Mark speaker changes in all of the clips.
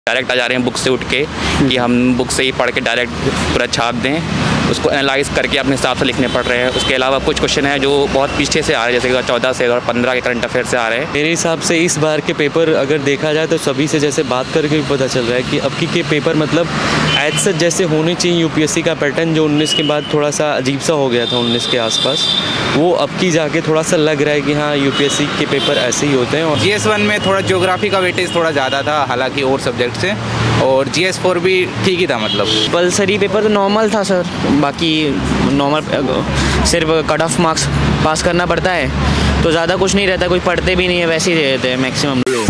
Speaker 1: Direct आ जा रहे हैं बुक से उठ के कि हम बुक से ही पढ़ के डायरेक्ट पूरा छाप दें, उसको एनालाइज करके अपने हिसाब से लिखने पड़ रहे हैं। उसके अलावा कुछ क्वेश्चन है जो बहुत पीछे से आ रहे हैं, जैसे 2014 से और 2015 के करंट अफेयर से आ रहे हैं।
Speaker 2: मेरे हिसाब से इस बार के पेपर अगर देखा जाए तो सभी से जैसे बात करके भी पता चल रहा है कि अब की के पेपर मतलब एज सच जैसे होने चाहिए। यूपीएससी का पैटर्न जो 19 के बाद थोड़ा सा अजीब सा हो गया था 19 के आसपास, वो अब की जाके थोड़ा सा लग रहा है कि हाँ यूपीएससी के पेपर ऐसे ही होते हैं। और
Speaker 3: GS1 में थोड़ा ज्योग्राफी का वेटेज थोड़ा ज़्यादा था हालांकि और सब्जेक्ट से, और GS4 भी ठीक ही था। मतलब
Speaker 4: कंपल्सरी पेपर तो नॉर्मल था सर, बाकी नॉर्मल सिर्फ कट ऑफ मार्क्स पास करना पड़ता है तो ज़्यादा कुछ नहीं रहता, कोई पढ़ते भी नहीं है, वैसे ही दे देते हैं मैक्सिमम लोग।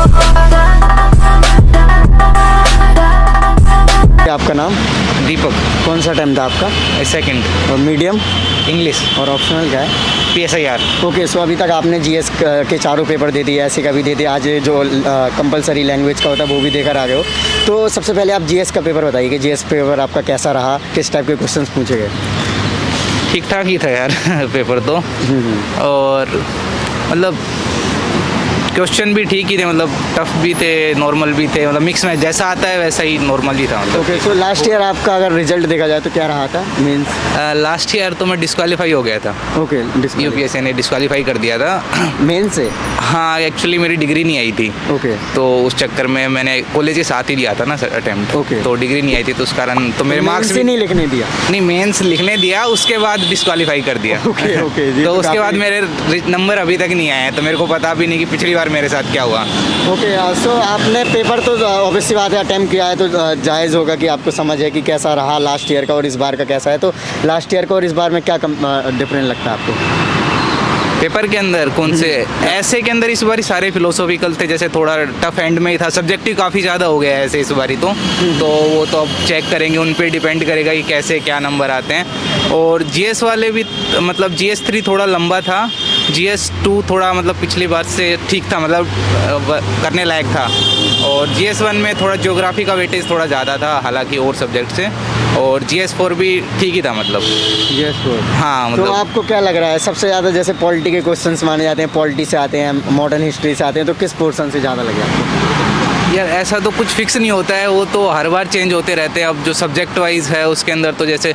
Speaker 5: आपका नाम?
Speaker 3: दीपक।
Speaker 5: कौन सा टाइम था आपका?
Speaker 3: सेकंड।
Speaker 5: और मीडियम?
Speaker 3: इंग्लिश।
Speaker 5: और ऑप्शनल क्या है?
Speaker 3: PSIR।
Speaker 5: ओके, सो अभी तक आपने GS के चारों पेपर दे दिए, ऐसे का भी दे दिया, आज जो कंपलसरी लैंग्वेज का होता है वो भी देकर आ गए हो। तो सबसे पहले आप GS का पेपर बताइए कि GS पेपर आपका कैसा रहा, किस टाइप के क्वेश्चंस पूछे गए?
Speaker 3: ठीक ठाक ही था यार पेपर तो। और मतलब क्वेश्चन भी ठीक ही थे, मतलब टफ भी थे, नॉर्मल भी थे, मतलब मिक्स में जैसा आता है वैसा ही नॉर्मल ही था। मतलब
Speaker 5: ओके, सो लास्ट ईयर आपका अगर रिजल्ट देखा जाए तो क्या रहा था मीन्स?
Speaker 3: लास्ट ईयर तो मैं डिस्क्वालीफाई हो गया था।
Speaker 5: ओके,
Speaker 3: यूपीएससी ने डिस्क्वालीफाई कर दिया था
Speaker 5: मेन से।
Speaker 3: हाँ, एक्चुअली मेरी डिग्री नहीं आई थी।
Speaker 5: ओके।
Speaker 3: तो उस चक्कर में मैंने कॉलेज के साथ ही दिया था ना अटेम्प्ट।
Speaker 5: ओके।
Speaker 3: तो डिग्री नहीं आई थी तो उस कारण तो मेरे मार्क्स
Speaker 5: भी नहीं लिखने दिया?
Speaker 3: नहीं, मेंस लिखने दिया, उसके बाद डिस्क्वालीफाई कर दिया।
Speaker 5: Okay okay.
Speaker 3: तो उसके बाद मेरे नंबर अभी तक नहीं आए हैं, तो मेरे को पता भी नहीं कि पिछली बार मेरे साथ क्या हुआ।
Speaker 5: ओके, सो आपने पेपर तो ऑब्वियसली बात है अटेम्प्ट किया है तो जायज़ होगा कि आपको समझ है कि कैसा रहा लास्ट ईयर का और इस बार का कैसा है। तो लास्ट ईयर का और इस बार में क्या डिफरेंट लगता है आपको
Speaker 3: पेपर के अंदर? कौन से? ऐसे के अंदर इस बारी सारे फिलोसॉफिकल थे, जैसे थोड़ा टफ एंड में ही था, सब्जेक्टिव काफ़ी ज़्यादा हो गया है ऐसे इस बारी तो वो तो अब चेक करेंगे, उन पे डिपेंड करेगा कि कैसे क्या नंबर आते हैं। और GS वाले भी मतलब GS3 थोड़ा लंबा था, GS2 थोड़ा मतलब पिछली बार से ठीक था, मतलब करने लायक था। और GS1 में थोड़ा ज्योग्राफी का वेटेज थोड़ा ज़्यादा था हालांकि और सब्जेक्ट से, और GS4 भी ठीक ही था। मतलब
Speaker 5: GS4।
Speaker 3: हाँ, मतलब
Speaker 5: तो आपको क्या लग रहा है सबसे ज़्यादा, जैसे पॉलिटी के क्वेश्चंस माने जाते हैं, पॉलिटी से आते हैं, मॉडर्न हिस्ट्री से आते हैं, तो किस पोर्शन से ज़्यादा लगे आपको?
Speaker 3: यार ऐसा तो कुछ फिक्स नहीं होता है, वो तो हर बार चेंज होते रहते हैं। अब जो सब्जेक्ट वाइज है उसके अंदर तो जैसे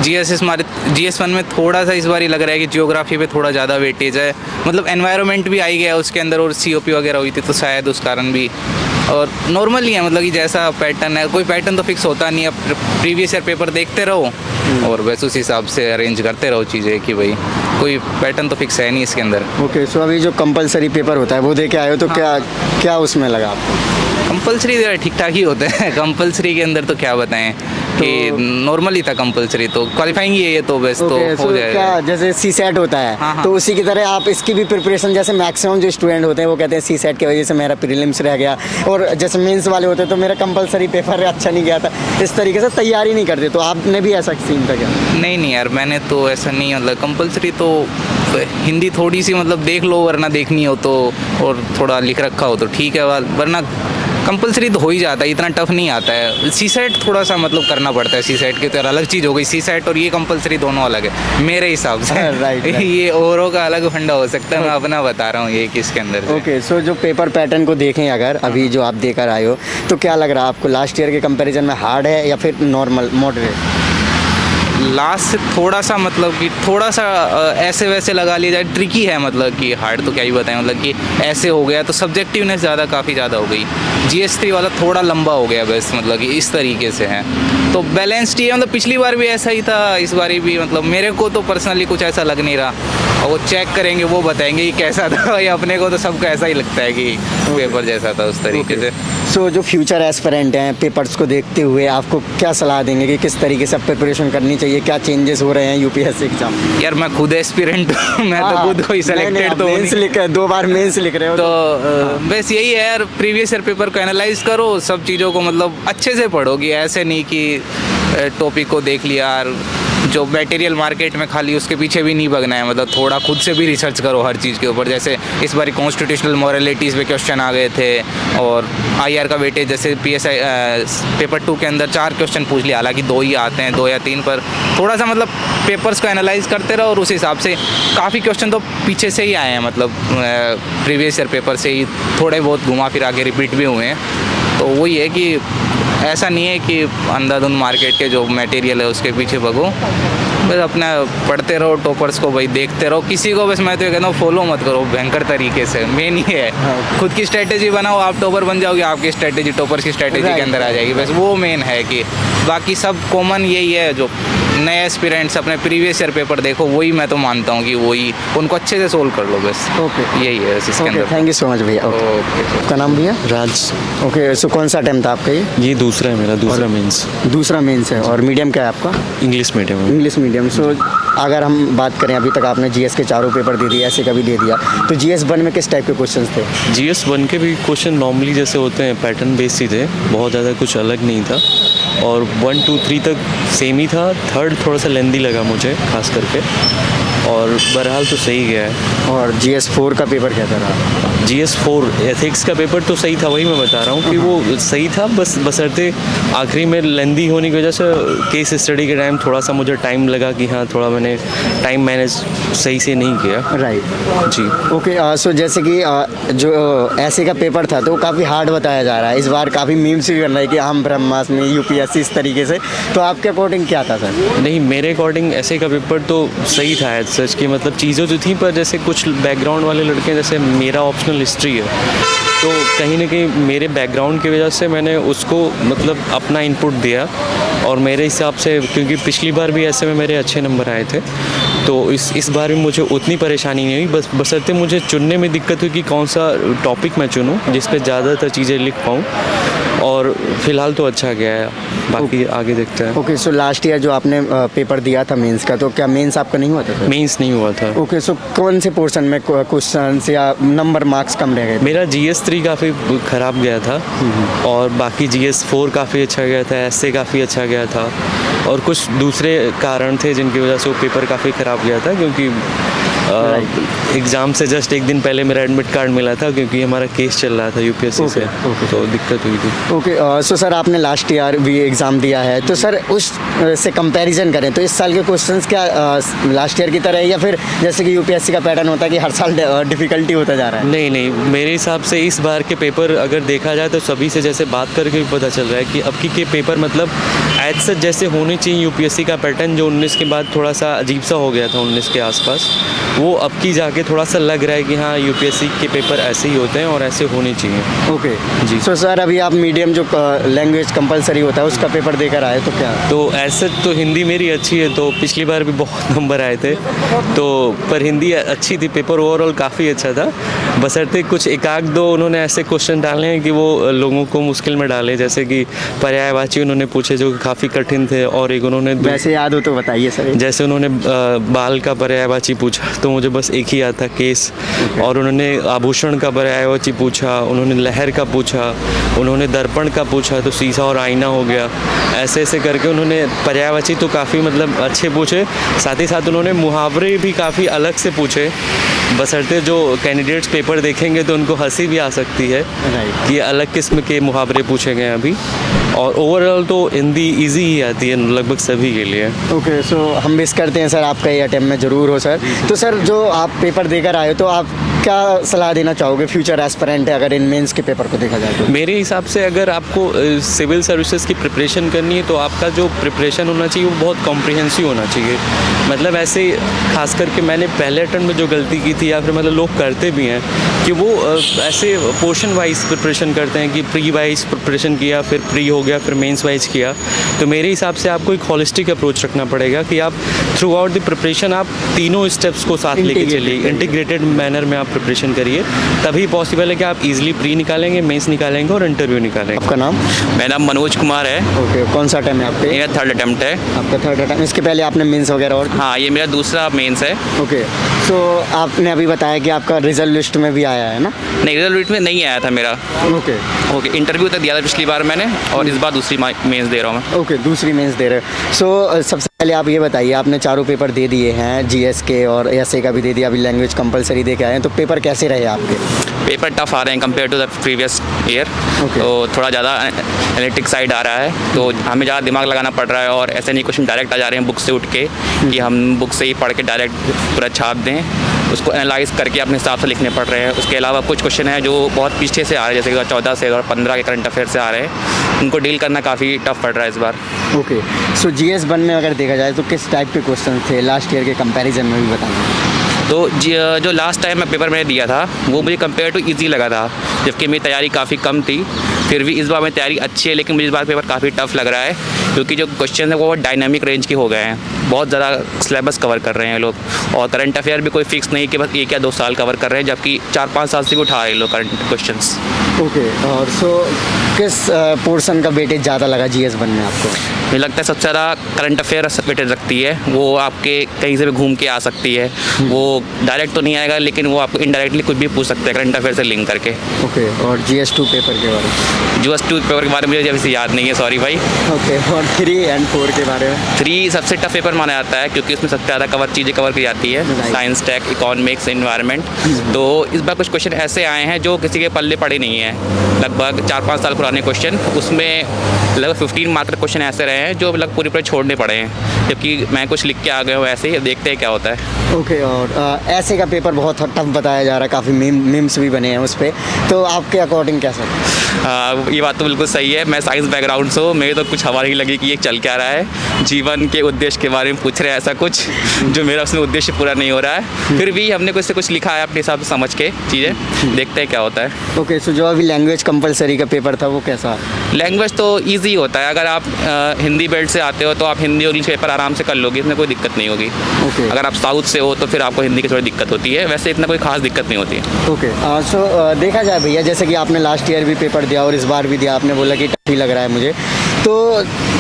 Speaker 3: GS1 में थोड़ा सा इस बार ही लग रहा है कि जियोग्राफी पे थोड़ा ज़्यादा वेटेज है, मतलब एनवायरनमेंट भी आई गया उसके अंदर और COP वगैरह हुई थी तो शायद उस कारण भी। और नॉर्मल ही है, मतलब कि जैसा पैटर्न है, कोई पैटर्न तो फिक्स होता नहीं है। प्रीवियस ईयर पेपर देखते रहो और वैसे उस हिसाब से अरेंज करते रहो चीज़ें कि भाई कोई पैटर्न तो फिक्स है नहीं इसके अंदर।
Speaker 5: ओके, सो अभी जो कंपलसरी पेपर होता है वो दे के आए हो तो क्या उसमें लगा आपको?
Speaker 3: कंपलसरी ठीक ठाक ही होते हैं कंपलसरी के अंदर तो क्या बताएं कि नॉर्मल ही था कंपलसरी, तो क्वालिफाइंग ही है ये तो बस। तो हो जाएगा।
Speaker 5: क्या जैसे CSAT होता है?
Speaker 3: हाँ।
Speaker 5: तो उसी की तरह आप इसकी भी प्रिपरेशन, जैसे मैक्सिमम जो स्टूडेंट होते हैं वो कहते हैं CSAT की वजह से मेरा प्रीलिम्स रह गया, और जैसे मेंस वाले होते हैं तो मेरा कंपलसरी पेपर अच्छा नहीं गया था, इस तरीके से तैयारी नहीं करते। तो आपने भी ऐसा सीन था क्या?
Speaker 3: नहीं यार, मैंने तो ऐसा नहीं, मतलब कंपलसरी तो हिंदी थोड़ी सी मतलब देख लो, वरना देखनी हो तो, और थोड़ा लिख रखा हो तो ठीक है, वरना कंपलसरी तो हो ही जाता है, इतना टफ नहीं आता है। CSAT थोड़ा सा मतलब करना पड़ता है, CSAT की तो अलग चीज़ हो गई, CSAT और ये कंपलसरी दोनों अलग है मेरे हिसाब से।
Speaker 5: राइट।
Speaker 3: ये औरों का अलग फंडा हो सकता है, मैं अपना बता रहा हूँ ये किसके अंदर।
Speaker 5: ओके, सो जो पेपर पैटर्न को देखें अगर अभी जो आप देकर आए हो तो क्या लग रहा है आपको, लास्ट ईयर के कंपैरिजन में हार्ड है या फिर नॉर्मल मॉडरेट?
Speaker 3: लास्ट से थोड़ा सा मतलब कि थोड़ा सा ऐसे वैसे लगा लिया जाए ट्रिकी है, मतलब कि हार्ड तो क्या ही बताएं, मतलब कि ऐसे हो गया तो सब्जेक्टिवनेस ज़्यादा काफ़ी ज़्यादा हो गई। GS3 वाला थोड़ा लंबा हो गया बस, मतलब कि इस तरीके से है तो बैलेंस्ड ही है। मतलब पिछली बार भी ऐसा ही था, इस बार भी मतलब मेरे को तो पर्सनली कुछ ऐसा लग नहीं रहा, और वो चेक करेंगे वो बताएंगे कि कैसा था। या अपने को तो सबको ऐसा ही लगता है कि पेपर जैसा था उस तरीके से।
Speaker 5: सो जो फ्यूचर एस्पिरेंट हैं पेपर्स को देखते हुए आपको क्या सलाह देंगे कि किस तरीके से प्रिपरेशन करनी चाहिए, क्या चेंजेस हो रहे हैं यूपीएससी एग्जाम?
Speaker 3: यार मैं खुद एस्पिरेंट हूँ, मैं तो खुद कोई सेलेक्टेड तो
Speaker 5: मेंस लिख 2 बार मेंस लिख रहे हो
Speaker 3: तो बस यही है यार, प्रीवियस ईयर पेपर को एनालाइज करो, सब चीज़ों को मतलब अच्छे से पढ़ोगी, ऐसे नहीं कि टॉपिक को देख लिया यार, जो मटेरियल मार्केट में खाली उसके पीछे भी नहीं भगना है, मतलब थोड़ा खुद से भी रिसर्च करो हर चीज़ के ऊपर। जैसे इस बार कॉन्स्टिट्यूशनल मॉरलिटीज़ पे क्वेश्चन आ गए थे, और IR का वेटेज जैसे PSI पेपर 2 के अंदर 4 क्वेश्चन पूछ लिया, हालांकि 2 ही आते हैं, 2 या 3 पर थोड़ा सा मतलब पेपर्स को एनालाइज करते रहो, और उस हिसाब से काफ़ी क्वेश्चन तो पीछे से ही आए हैं, मतलब प्रीवियस ईयर पेपर से ही थोड़े बहुत घुमा फिरा के रिपीट भी हुए हैं। तो वही है कि ऐसा नहीं है कि अंधाधुंध मार्केट के जो मटेरियल है उसके पीछे भगो, बस अपना पढ़ते रहो, टॉपर्स को भाई देखते रहो, किसी को बस मैं तो ये कहता हूँ फॉलो मत करो भयंकर तरीके से, मेन ये है। खुद की स्ट्रेटेजी बनाओ, आप टॉपर बन जाओगे, आपकी स्ट्रेटेजी टॉपर्स की स्ट्रेटेजी के अंदर आ जाएगी, बस वो मेन है। कि बाकी सब कॉमन यही है, जो नए एस्पिरेंट्स अपने प्रीवियस ईयर पेपर देखो, वही मैं तो मानता हूँ कि वही उनको अच्छे से सोल्व कर लो, बस यही है बस इसके अंदर।
Speaker 5: थैंक यू सो मच भैया। आपका नाम भैया?
Speaker 2: राज।
Speaker 5: ओके, सो कौन सा अटेम्प्ट था आपका ये?
Speaker 2: दूसरा है मेरा, दूसरा मेंस।
Speaker 5: दूसरा मेंस है। और मीडियम क्या है आपका?
Speaker 2: इंग्लिश मीडियम है।
Speaker 5: English medium. सो अगर हम बात करें, अभी तक आपने जीएस के चारों पेपर दे दिए, ऐसे का भी दे दिया, तो जीएस 1 में किस टाइप के क्वेश्चंस थे?
Speaker 2: GS 1 के भी क्वेश्चन नॉर्मली जैसे होते हैं, पैटर्न बेस्ड ही थे, बहुत ज़्यादा कुछ अलग नहीं था। और 1, 2, 3 तक सेम ही था, थर्ड थोड़ा सा लेंदी लगा मुझे खास करके, और बहरहाल तो सही गया है।
Speaker 5: और GS 4 का पेपर कैसा रहा?
Speaker 2: GS 4 एथिक्स का पेपर तो सही था, वही मैं बता रहा हूँ कि वो सही था, बस बशर्ते आखिरी में लेंदी होने की वजह से केस स्टडी के टाइम थोड़ा सा मुझे टाइम लगा कि हाँ, थोड़ा मैंने टाइम मैनेज सही से नहीं किया।
Speaker 5: राइट
Speaker 2: जी।
Speaker 5: ओके, सो जैसे कि जो ऐसे का पेपर था तो वो काफ़ी हार्ड बताया जा रहा है, इस बार काफ़ी मीम्स भी बन रहा है कि हम ब्रह्मास्त्र में UPSC इस तरीके से, तो आपके अकॉर्डिंग क्या था सर?
Speaker 2: नहीं, मेरे अकॉर्डिंग ऐसे का पेपर तो सही था एज सच की, मतलब चीज़ें तो थी, पर जैसे कुछ बैकग्राउंड वाले लड़के, जैसे मेरा ऑप्शनल हिस्ट्री है, तो कहीं ना कहीं मेरे बैकग्राउंड की वजह से मैंने उसको मतलब अपना इनपुट दिया, और मेरे हिसाब से क्योंकि पिछली बार भी ऐसे में मेरे अच्छे नंबर आए थे, तो इस बार भी मुझे उतनी परेशानी नहीं हुई, बस बशर्ते मुझे चुनने में दिक्कत हुई कि कौन सा टॉपिक मैं चुनूँ जिस पे ज़्यादातर चीज़ें लिख पाऊँ, और फिलहाल तो अच्छा गया है, बाकी आगे देखते हैं।
Speaker 5: ओके, सो लास्ट ईयर जो आपने पेपर दिया था मेंस का, तो क्या मेंस आपका नहीं हुआ था?
Speaker 2: मेंस नहीं हुआ था।
Speaker 5: ओके, सो कौन से पोर्शन में क्वेश्चन या नंबर मार्क्स कम रह गए?
Speaker 2: मेरा GS 3 काफ़ी ख़राब गया था, और बाकी GS 4 काफ़ी अच्छा गया था, ऐसे काफ़ी अच्छा गया था, और कुछ दूसरे कारण थे जिनकी वजह से वो पेपर काफ़ी ख़राब गया था, क्योंकि एग्ज़ाम से जस्ट एक दिन पहले मेरा एडमिट कार्ड मिला था, क्योंकि हमारा केस चल रहा था UPSC से, तो दिक्कत हुई थी।
Speaker 5: ओके, सो सर आपने लास्ट ईयर भी एग्ज़ाम दिया है, तो सर उस से कंपैरिजन करें तो इस साल के क्वेश्चंस क्या लास्ट ईयर की तरह है, या फिर जैसे कि UPSC का पैटर्न होता है कि हर साल डिफ़िकल्टी होता जा रहा है?
Speaker 2: नहीं नहीं, मेरे हिसाब से इस बार के पेपर अगर देखा जाए तो सभी से जैसे बात करके भी पता चल रहा है कि अब की के पेपर मतलब एज सच जैसे होने चाहिए। UPSC का पैटर्न जो 19 के बाद थोड़ा सा अजीब सा हो गया था 19 के आसपास, वो अब की जाके थोड़ा सा लग रहा है कि हाँ, UPSC के पेपर ऐसे ही होते हैं और ऐसे होने चाहिए।
Speaker 5: ओके
Speaker 2: जी।
Speaker 5: सो सर अभी आप मीडियम जो लैंग्वेज कंपलसरी होता है उसका पेपर देकर आए, तो क्या?
Speaker 2: तो ऐसे तो हिंदी मेरी अच्छी है, तो पिछली बार भी बहुत नंबर आए थे, तो पर हिंदी अच्छी थी, पेपर ओवरऑल काफ़ी अच्छा था, बशर्ते कुछ एक आध दो उन्होंने ऐसे क्वेश्चन डाले हैं कि वो लोगों को मुश्किल में डाले, जैसे कि पर्यायवाची उन्होंने पूछे जो काफ़ी कठिन थे, और एक उन्होंने
Speaker 5: वैसे याद हो तो बताइए सर।
Speaker 2: जैसे उन्होंने बाल का पर्यायवाची पूछा तो मुझे बस एक ही याद था, केस। और उन्होंने आभूषण का पर्यायवाची पूछा, उन्होंने लहर का पूछा, उन्होंने दर्पण का पूछा तो शीशा और आईना हो गया। ऐसे ऐसे करके उन्होंने पर्यायवाची तो काफ़ी मतलब अच्छे पूछे, साथ ही साथ उन्होंने मुहावरे भी काफ़ी अलग से पूछे, बशर्ते जो कैंडिडेट्स पेपर देखेंगे तो उनको हंसी भी आ सकती है कि अलग किस्म के मुहावरे पूछे गए अभी। और ओवरऑल तो हिंदी इजी ही आती है लगभग सभी के लिए।
Speaker 5: ओके, सो हम मिस करते हैं सर आपका ये अटेम्प्ट में ज़रूर हो सर। तो सर जो आप पेपर देकर आए हो, तो आप क्या सलाह देना चाहोगे फ्यूचर एस्पिरेंट है अगर इन मेंस के पेपर को देखा जाए तो?
Speaker 2: मेरे हिसाब से अगर आपको सिविल सर्विसेज की प्रिपरेशन करनी है तो आपका जो प्रिपरेशन होना चाहिए वो बहुत कॉम्प्रिहेंसिव होना चाहिए। मतलब ऐसे खास करके मैंने पहले अटेम्प्ट में जो गलती की थी, या फिर मतलब लोग करते भी हैं कि वो ऐसे पोर्शन वाइज प्रिपरेशन करते हैं कि प्री वाइज प्रिपरेशन किया, फिर प्री हो गया, फिर मेंस वाइज किया। तो मेरे हिसाब से आपको एक हॉलिस्टिक अप्रोच रखना पड़ेगा कि आप थ्रू आउट द प्रिपरेशन आप तीनों स्टेप्स को साथ लेके चलिए, इंटीग्रेटेड मैनर में आप प्रिपरेशन करिए, तभी पॉसिबल है कि आप इजीली प्री निकालेंगे, मेंस निकालेंगे और इंटरव्यू निकालेंगे।
Speaker 5: आपका नाम?
Speaker 1: मेरा नाम मनोज कुमार है।
Speaker 5: ओके, कौन सा अटेम्प्ट है आपका?
Speaker 1: मेरा थर्ड अटेम्प्ट है।
Speaker 5: आपका थर्ड अटेम्प्ट। इसके पहले आपने मेंस वगैरह और?
Speaker 1: हाँ, ये मेरा दूसरा मेंस है।
Speaker 5: ओके, सो आपने अभी बताया कि आपका रिजल्ट लिस्ट में भी आया है ना?
Speaker 1: नहीं, रिजल्ट में नहीं आया था मेरा।
Speaker 5: ओके
Speaker 1: ओके, इंटरव्यू तक दिया था पिछली बार मैंने, और इस बार दूसरी मेंस दे रहा हूँ मैं।
Speaker 5: ओके, दूसरी मेंस दे रहे हो। सो सबसे पहले आप ये बताइए, आपने चारों पेपर दे दिए हैं, जीएस के और एसए का भी दे दिया, अभी लैंग्वेज कंपलसरी दे के आए हैं, तो पेपर कैसे रहे आपके?
Speaker 1: पेपर टफ आ रहे हैं compare to the previous year. तो थोड़ा ज़्यादा एनालिटिक साइड आ रहा है, तो हमें ज़्यादा दिमाग लगाना पड़ रहा है, और ऐसे नहीं क्वेश्चन डायरेक्ट आ जा रहे हैं बुक से उठ के कि हम बुक से ही पढ़ के डायरेक्ट पूरा छाप दें। उसको एनालाइज करके अपने हिसाब से लिखने पड़ रहे हैं। उसके अलावा कुछ क्वेश्चन है जो बहुत पीछे से आ रहे हैं, जैसे 2014 से और 2015 के करंट अफेयर से आ रहे हैं, उनको डील करना काफ़ी टफ पड़ रहा है इस बार।
Speaker 5: ओके, सो GS1 में अगर देखा जाए तो किस टाइप के क्वेश्चन थे लास्ट ईयर के कंपैरिजन में भी बताना।
Speaker 1: तो जो लास्ट टाइम मैं पेपर मैंने दिया था वो मुझे कंपेयर टू इजी लगा था, जबकि मेरी तैयारी काफ़ी कम थी। फिर भी इस बार मेरी तैयारी अच्छी है, लेकिन मुझे इस बार पेपर काफ़ी टफ लग रहा है, क्योंकि जो क्वेश्चन है वो डायनामिक रेंज के हो गए हैं। बहुत ज़्यादा सिलेबस कवर कर रहे हैं लोग, और करंट अफेयर भी कोई फिक्स नहीं कि बस 1 या 2 साल कवर कर रहे हैं, जबकि 4-5 साल से भी उठा रहे हैं लोग करंट क्वेश्चंस।
Speaker 5: ओके, और सो किस पोर्शन का वेटेज ज़्यादा लगा GS1 में आपको?
Speaker 1: मुझे लगता है सबसे ज़्यादा करंट अफेयर वेटेज रखती है। वो आपके कहीं से भी घूम के आ सकती है, वो डायरेक्ट तो नहीं आएगा, लेकिन वो आपको इनडायरेक्टली कुछ भी पूछ सकते हैं करंट अफेयर से लिंक करके।
Speaker 5: ओके, और GS2 पेपर के बारे में?
Speaker 1: GS2 पेपर के बारे में मुझे अभी याद नहीं है, सॉरी भाई।
Speaker 5: ओके, और 3 और 4 के बारे में?
Speaker 1: 3 सबसे टफ पेपर माना जाता है, क्योंकि उसमें सबसे ज़्यादा चीज़ें कवर की जाती है, साइंस, टेक, इकोनॉमिक्स, इन्वायरमेंट। तो इस बार कुछ क्वेश्चन ऐसे आए हैं जो किसी के पल्ले पड़े नहीं हैं, लगभग 4-5 साल पुराने क्वेश्चन। उसमें लगभग 15 मार्क के क्वेश्चन ऐसे रहे हैं जो लगभग पूरे छोड़ने पड़े हैं, जबकि मैं कुछ लिख के आ गया हूँ ऐसे ही, देखते हैं क्या होता है।
Speaker 5: ओके, और ऐसे का पेपर बहुत टफ बताया जा रहा है, काफ़ी मीम्स भी बने हैं उस पर, तो आपके अकॉर्डिंग कैसा?
Speaker 1: ये बात तो बिल्कुल सही है। मैं साइंस बैकग्राउंड से हूँ, मेरी तो कुछ हवा नहीं लगी कि ये चल क्या रहा है। जीवन के उद्देश्य के बारे में पूछ रहे हैं ऐसा कुछ जो मेरा उसमें उद्देश्य पूरा नहीं हो रहा है। फिर भी हमने कुछ से कुछ लिखा है अपने हिसाब से समझ के चीज़ें, देखते हैं क्या होता है।
Speaker 5: ओके, सो जो अभी लैंग्वेज कंपलसरी का पेपर था वो कैसा?
Speaker 1: लैंग्वेज तो ईजी होता है। अगर आप हिंदी बेल्ट से आते हो तो आप हिंदी और इंग्लिश पेपर आराम से कर लोगे, इसमें कोई दिक्कत नहीं होगी।
Speaker 5: ओके,
Speaker 1: अगर आप साउथ से हो तो फिर आपको हिंदी की थोड़ी दिक्कत होती है, वैसे इतना कोई खास दिक्कत नहीं होती है।
Speaker 5: ओके, सो देखा जाए भैया, जैसे कि आपने लास्ट ईयर भी पेपर दिया और इस बार भी दिया, आपने बोला कि टफ ही लग रहा है मुझे, तो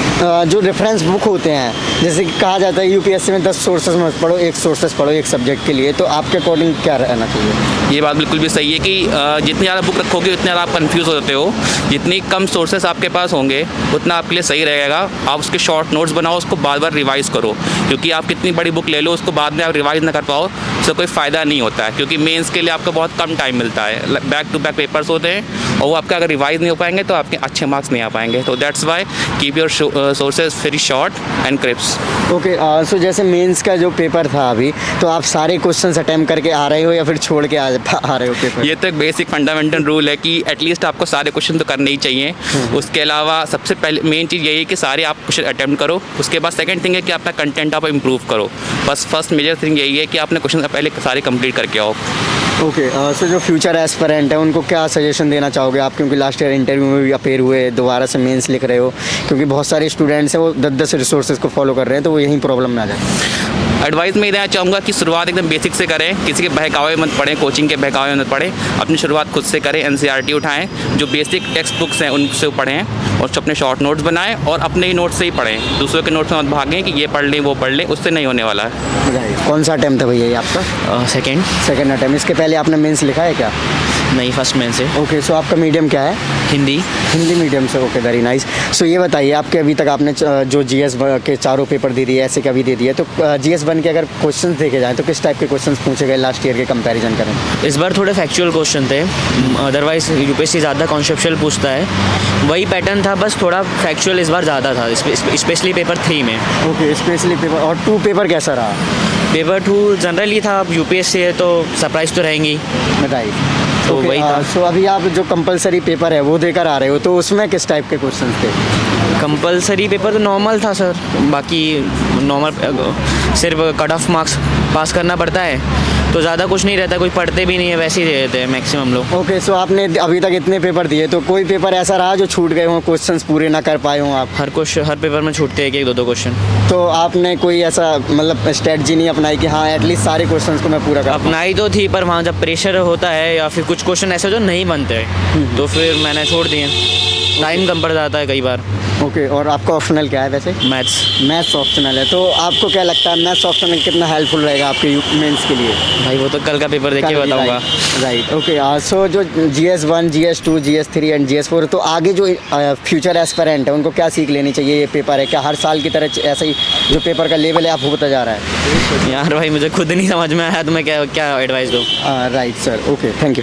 Speaker 5: जो रेफरेंस बुक होते हैं, जैसे कि कहा जाता है UPSC में 10 सोर्सेज मत पढ़ो, 1 सोर्सेज पढ़ो एक सब्जेक्ट के लिए, तो आपके अकॉर्डिंग क्या रहना चाहिए?
Speaker 1: ये बात बिल्कुल भी सही है कि जितनी ज़्यादा बुक रखोगे उतने ज़्यादा आप कंफ्यूज होते हो। जितनी कम सोर्सेस आपके पास होंगे उतना आपके लिए सही रहेगा। आप उसके शॉर्ट नोट्स बनाओ, उसको बार बार रिवाइज़ करो, क्योंकि आप कितनी बड़ी बुक ले लो उसको बाद में आप रिवाइज़ ना कर पाओ, उससे कोई फ़ायदा नहीं होता है, क्योंकि मेंस के लिए आपको बहुत कम टाइम मिलता है। बैक टू बैक पेपर्स होते हैं, और वो आपका अगर रिवाइज़ नहीं हो पाएंगे तो आपके अच्छे मार्क्स नहीं आ पाएंगे। तो that's why keep your sources very short and crisp.
Speaker 5: Okay, so जैसे मेंस का जो पेपर था अभी, तो आप सारे क्वेश्चंस अटेम्प्ट करके आ रहे हो या फिर छोड़ के आ रहे हो पेपर?
Speaker 1: ये तो एक बेसिक फंडामेंटल रूल है कि एटलीस्ट आपको सारे क्वेश्चन तो करने ही चाहिए। उसके अलावा सबसे पहले मेन चीज़ यही है कि सारे आप क्वेश्चन अटेम्प्ट करो। उसके बाद सेकंड थिंग है कि अपना कंटेंट आप इम्प्रूव करो। बस फर्स्ट मेजर थिंग यही है कि आपने क्वेश्चन पहले सारे कंप्लीट करके आओ।
Speaker 5: ओके, सो जो फ्यूचर एस्पिरेंट है उनको क्या सजेशन देना चाहोगे आप, क्योंकि लास्ट ईयर इंटरव्यू में भी अपेयर हुए, दोबारा से मेंस लिख रहे हो, क्योंकि बहुत सारे स्टूडेंट्स हैं वो 10 रिसोर्सेज को फॉलो कर रहे हैं, तो वो यही प्रॉब्लम में आ जाए।
Speaker 1: एडवाइस मैं देना चाहूँगा कि शुरुआत एकदम बेसिक से करें, किसी के बहकावे मत पढ़ें, कोचिंग के बहकावे मत पढ़ें, अपनी शुरुआत खुद से करें। NCERT उठाएं, जो बेसिक टेक्स्ट बुक्स हैं उनसे पढ़ें, और अपने शॉर्ट नोट्स बनाएं और अपने ही नोट्स से ही पढ़ें। दूसरों के नोट्स में मत भागें कि ये पढ़ लें वो पढ़ लें, उससे नहीं होने वाला है।
Speaker 5: कौन सा अटैम्प्ट था भैया ये आपका? Second attempt. इसके पहले आपने मेंस लिखा है क्या?
Speaker 4: नहीं, फर्स्ट मेन से।
Speaker 5: ओके, सो आपका मीडियम क्या है?
Speaker 4: हिंदी
Speaker 5: मीडियम से। Okay, very nice. सो ये बताइए, आपके अभी तक आपने जो GS के चारों पेपर दे दिए, ऐसे का भी दे दिए, तो GS1 के अगर क्वेश्चंस देखे जाएँ तो किस टाइप के क्वेश्चंस पूछे गए लास्ट ईयर के कंपैरिजन करें?
Speaker 4: इस बार थोड़े फैक्चुअल क्वेश्चन थे, अदरवाइज UPSC ज़्यादा कॉन्सेप्चुअल पूछता है, वही पैटर्न था, बस थोड़ा फैक्चुअल इस बार ज़्यादा था, स्पेशली पेपर 3 में।
Speaker 5: Okay, specially paper. और 2 पेपर कैसा रहा?
Speaker 4: पेपर 2 जनरली था, अब UPSC है तो सरप्राइज़ तो रहेंगी।
Speaker 5: राइट,
Speaker 4: तो वही था।
Speaker 5: सो अभी आप जो कंपलसरी पेपर है वो देकर आ रहे हो, तो उसमें किस टाइप के क्वेश्चन थे?
Speaker 4: कंपलसरी पेपर तो नॉर्मल था सर, बाकी नॉर्मल सिर्फ कट ऑफ मार्क्स पास करना पड़ता है, तो ज़्यादा कुछ नहीं रहता, कोई पढ़ते भी नहीं है, वैसे ही दे देते हैं मैक्सिमम लोग।
Speaker 5: ओके, सो आपने अभी तक इतने पेपर दिए, तो कोई पेपर ऐसा रहा जो छूट गए हों, क्वेश्चंस पूरे ना कर पाए हों आप?
Speaker 4: हर पेपर में छूटते हैं 1-2 क्वेश्चन।
Speaker 5: तो आपने कोई ऐसा मतलब स्ट्रेटजी नहीं अपनाई कि हाँ एटलीस्ट सारे क्वेश्चंस को मैं पूरा कर?
Speaker 4: अपनाई तो थी, पर वहाँ जब प्रेशर होता है या फिर कुछ क्वेश्चन ऐसे जो नहीं बनते हैं तो फिर मैंने छोड़ दिए, टाइम कम पड़ जाता है कई बार।
Speaker 5: ओके, और आपका ऑप्शनल क्या है वैसे? मैथ्स ऑप्शनल है। तो आपको क्या लगता है मैथ्स ऑप्शनल कितना हेल्पफुल रहेगा आपके मेंस के लिए?
Speaker 4: भाई वो तो कल का पेपर देख के बताऊंगा।
Speaker 5: Right, okay. सो जो GS1, GS2, GS3 and GS4, तो आगे जो फ्यूचर एस्पिरेंट है उनको क्या सीख लेनी चाहिए? ये पेपर है क्या हर साल की तरह ऐसा ही जो पेपर का लेवल है आप होता जा रहा है?
Speaker 4: यार भाई मुझे खुद नहीं समझ में आया तो मैं क्या एडवाइस दूँ?
Speaker 5: Right sir, okay, thank you.